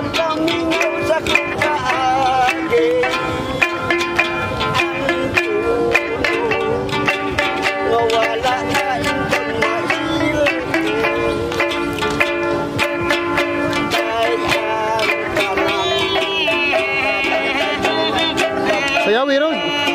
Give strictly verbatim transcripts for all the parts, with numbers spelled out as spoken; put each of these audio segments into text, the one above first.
Sayaw, Wirog.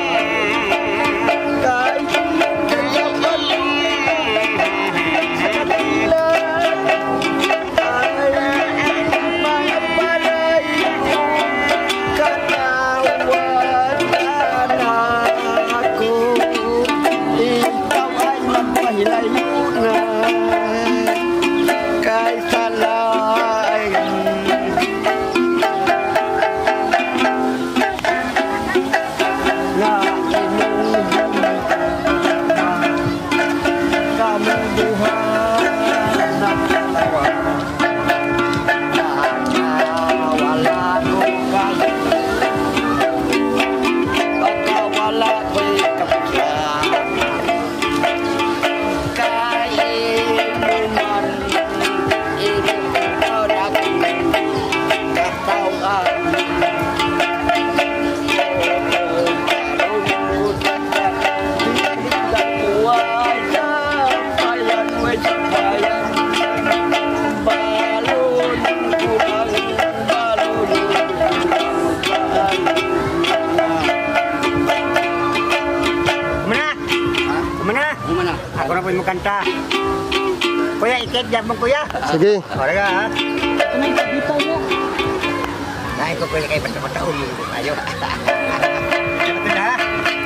Ako na po yung kanta. Kuya, ikit dyan mo kuya. Sige. Wala ka ha. Anong dito mo? Dahil ko kuya kayo pagkakataon. Ayaw. Ito na ha.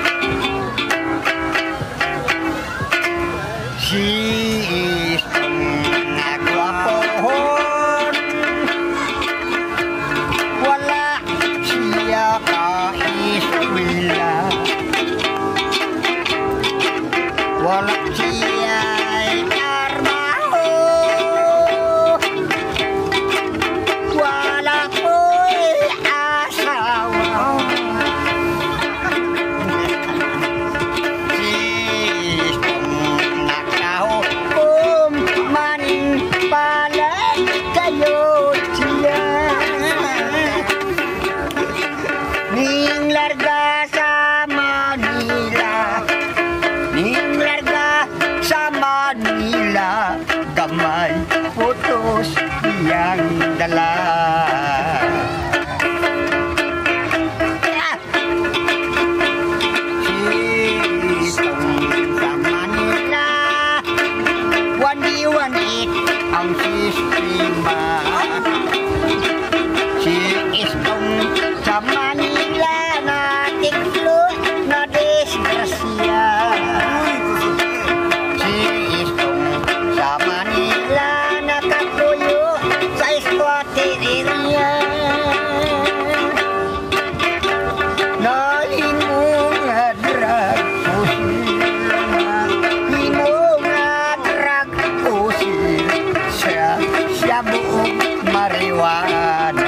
She is nagwapohon. Wala siya kaiswila. Wala siya'y trabaho. Wala ko'y asawa. Sistong nakahukom maning palag kayo siya. Ning larga sa Manila, ning larga sa Manila, gamay putos iyang dala. Sistong sa Manila, wani-wanit ang sistema. Sistong sa Manila, natiklo na desgrasya. Sa Manila nakatuyo sa eskwatiriya. Nalimong drag pusil, limong drag pusil, siya siya buong marijuana.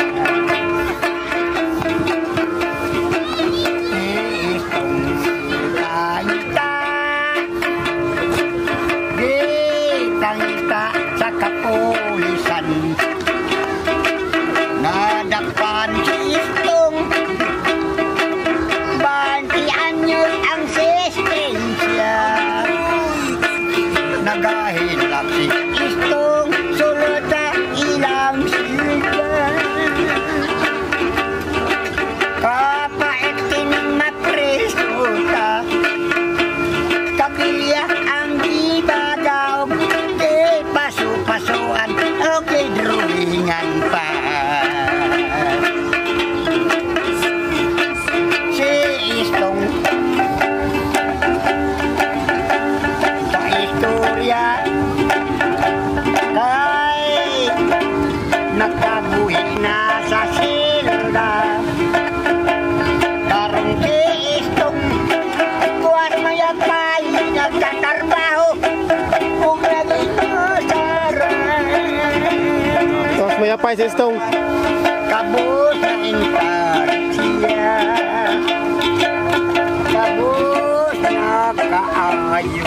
Sa kapulisan nadakpan sistong bantian nyo ang sistensya. Nagahilap si sistong sulod sa ilang silga. Kapait kining mapreso ka, kabilya ang dibagaw. Paso-pasoan, okay, drawingan pa. Si Istong sa istorya kay nagkabuhi na sa silda. Karong si Istong kuwas mayagpay, nagtatarbaho kung naging Mayapay si Istong. Kabus na intarsiya, kabus na kaayo.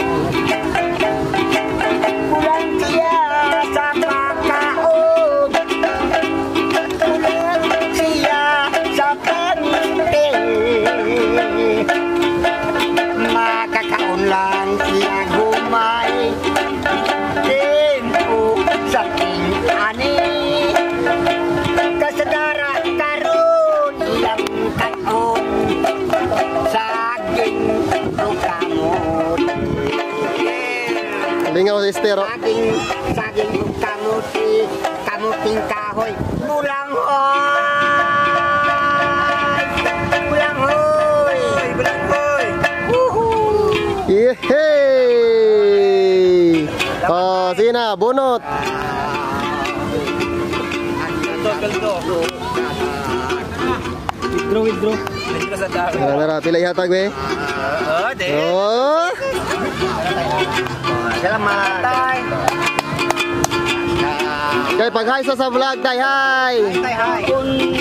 Kulang siya sa pagkaon, estero. Saging, saging yung kamuti, kamuting kahoy. Bulanghoy! Bulanghoy! Bulanghoy! Woohoo! Yehey! Oh, sige na, bunot. Withdraw, withdraw. Withdraw sa dami. Nara, nara, pila ihatag, be? Oo, di. Oh! Salamat. Tay. Kay pag-hi sa sa vlog, tay, hi! Tay, hi.